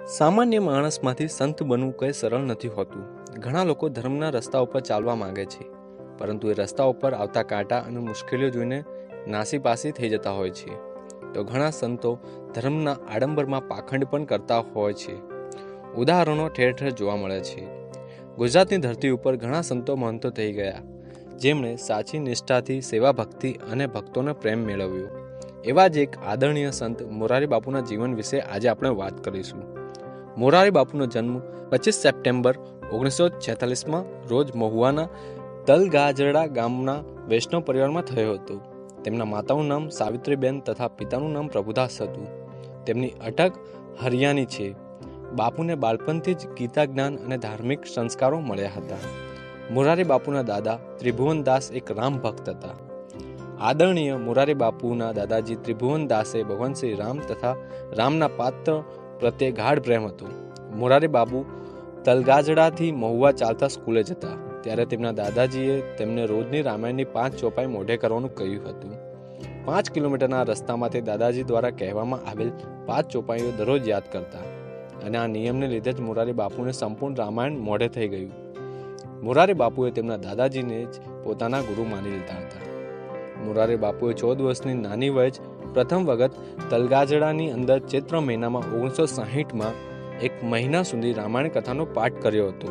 સામાન્ય માણસમાંથી સંત બનવું કંઈ સરળ નથી હોતું. ઘણા લોકો ધર્મના રસ્તા ઉપર ચાલવા માંગે છે, પરંતુ એ રસ્તા ઉપર આવતા કાંટા અને મુશ્કેલીઓ જોઈને નાસીપાસી થઈ જતા હોય છે. તો ઘણા સંતો ધર્મના આડંબરમાં પાખંડ પણ કરતા હોય છે. ઉદાહરણો ઠેર ઠેર જોવા મળે છે. ગુજરાતની ધરતી ઉપર ઘણા સંતો મહંતો થઈ ગયા, જેમણે સાચી નિષ્ઠાથી સેવા ભક્તિ અને ભક્તોનો પ્રેમ મેળવ્યો. એવા જ એક આદરણીય સંત મોરારી બાપુના જીવન વિશે આજે આપણે વાત કરીશું. મોરારી બાપુનો જન્મ 25 સપ્ટેમ્બર 1946 રોજ મહુવાના તલગાજરડા ગામના વૈષ્ણવ પરિવારમાં થયો હતો. તેમના માતાનું નામ સાવિત્રીબેન તથા પિતાનું નામ પ્રભુદાસ હતું. તેમની અટક હરિયાણી છે. બાપુને બાળપણથી જ ગીતા જ્ઞાન અને ધાર્મિક સંસ્કારો મળ્યા હતા. મોરારી બાપુના દાદા ત્રિભુવનદાસ એક રામ ભક્ત હતા. આદરણીય મોરારી બાપુના દાદાજી ત્રિભુવનદાસે ભગવાન શ્રી રામ તથા રામના પાત્ર પ્રત્યે ગાઢ પ્રેમ હતો. મોરારી બાપુ તલગાજડાથી મહુવા ચાલતા સ્કૂલે જતા, ત્યારે તેમના દાદાજીએ તેમને રોજની રામાયણની 5 ચોપાઈ મોઢે કરવાનું કહ્યું હતું. 5 કિલોમીટરના રસ્તામાં તે દાદાજી દ્વારા કહેવામાં આવેલ 5 ચોપાઈઓ દરરોજ યાદ કરતા, અને આ નિયમને લીધે જ મોરારી બાપુને સંપૂર્ણ રામાયણ મોઢે થઈ ગયું. મોરારી બાપુએ તેમના દાદાજીને જ પોતાના ગુરુ માની લીધા હતા. મોરારી બાપુએ 14 વર્ષની નાની વયે જ પ્રથમ વખત તલગાજડાની અંદર ચૈત્ર મહિનામાં 1960માં 1 મહિના સુધી રામાયણ કથાનો પાઠ કર્યો હતો.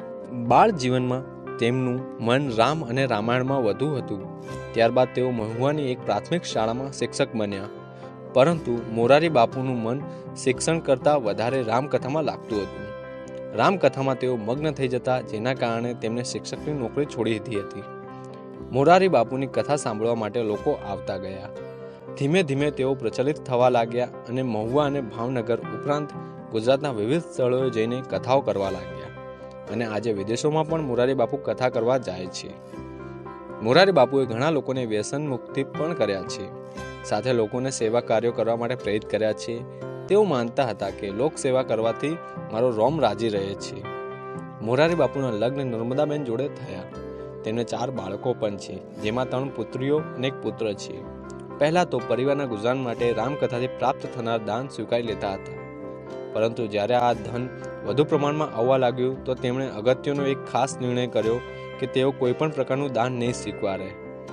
બાળ જીવનમાં તેમનું મન રામ અને રામાયણમાં વધુ હતું. ત્યારબાદ તેઓ મહુવાની એક પ્રાથમિક શાળામાં શિક્ષક બન્યા, પરંતુ મોરારી બાપુનું મન શિક્ષણ કરતાં વધારે રામકથામાં લાગતું હતું. રામકથામાં તેઓ મગ્ન થઈ જતા, જેના કારણે તેમને શિક્ષકની નોકરી છોડી દીધી હતી. મોરારી બાપુની કથા સાંભળવા માટે લોકો આવતા ગયા. ધીમે ધીમે તેઓ પ્રચલિત થવા લાગ્યા અને મહુવા અને ભાવનગર ઉપરાંત ગુજરાતના વિવિધ સ્થળોએ જઈને કથાઓ કરવા લાગ્યા, અને આજે વિદેશોમાં પણ મોરારી બાપુ કથા કરવા જાય છે. મોરારી બાપુએ ઘણા લોકોને વ્યસન મુક્તિ પણ કર્યા છે, સાથે લોકોને સેવા કાર્યો કરવા માટે પ્રેરિત કર્યા છે. તેઓ માનતા હતા કે લોક સેવા કરવાથી મારો રોમ રાજી રહે છે. મોરારી બાપુના લગ્ન નર્મદાબેન જોડે થયા. તેમને 4 બાળકો પણ છે, જેમાં 3 પુત્રીઓ અને 1 પુત્ર છે. પહેલા તો પરિવારના ગુજરાન માટે રામકથાથી પ્રાપ્ત થનાર દાન સ્વીકારી લેતા હતા, પરંતુ જ્યારે આ ધન વધુ પ્રમાણમાં આવવા લાગ્યું તો તેમણે અગત્યનો એક ખાસ નિર્ણય કર્યો કે તેઓ કોઈ પણ પ્રકારનું દાન નહીં સ્વીકારે.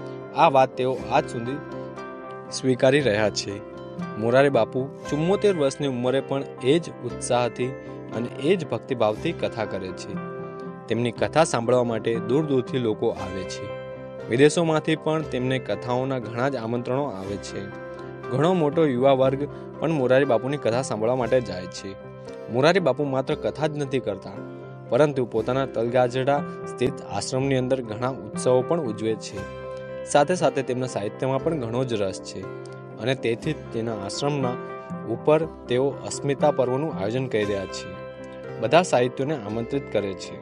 આ વાત તેઓ આજ સુધી સ્વીકારી રહ્યા છે. મોરારી બાપુ 74 વર્ષની ઉંમરે પણ એ જ ઉત્સાહથી અને એ જ ભક્તિભાવથી કથા કરે છે. તેમની કથા સાંભળવા માટે દૂર દૂરથી લોકો આવે છે. વિદેશોમાંથી પણ તેમને કથાઓના ઘણા જ આમંત્રણો આવે છે. ઘણો મોટો યુવા વર્ગ પણ મોરારી બાપુની કથા સાંભળવા માટે જાય છે. મોરારી બાપુ માત્ર કથા જ નથી કરતા, પરંતુ પોતાના તલગાજડા સ્થિત આશ્રમની અંદર ઘણા ઉત્સવો પણ ઉજવે છે. સાથે સાથે તેમના સાહિત્યમાં પણ ઘણો જ રસ છે, અને તેથી તેના આશ્રમના ઉપર તેઓ અસ્મિતા પર્વનું આયોજન કરી રહ્યા છે. બધા સાહિત્યોને આમંત્રિત કરે છે.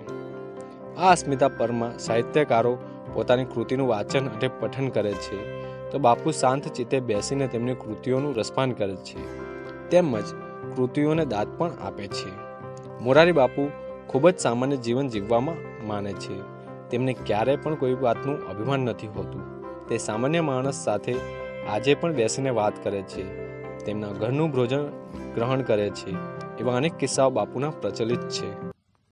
આ અસ્મિતા પર્વમાં સાહિત્યકારો પોતાની કૃતિનું વાંચન અને પઠન કરે છે, તો બાપુ શાંત ચિત્તે બેસીને તેમની કૃતિઓનું રસપાન કરે છે, તેમજ કૃતિઓને દાદ પણ આપે છે. મોરારી બાપુ ખૂબ જ સામાન્ય જીવન જીવવામાં માને છે. તેમને ક્યારેય પણ કોઈ વાતનું અભિમાન નથી હોતું. તે સામાન્ય માણસ સાથે આજે પણ બેસીને વાત કરે છે, તેમના ઘરનું ભોજન ગ્રહણ કરે છે. એવા અનેક કિસ્સાઓ બાપુના પ્રચલિત છે.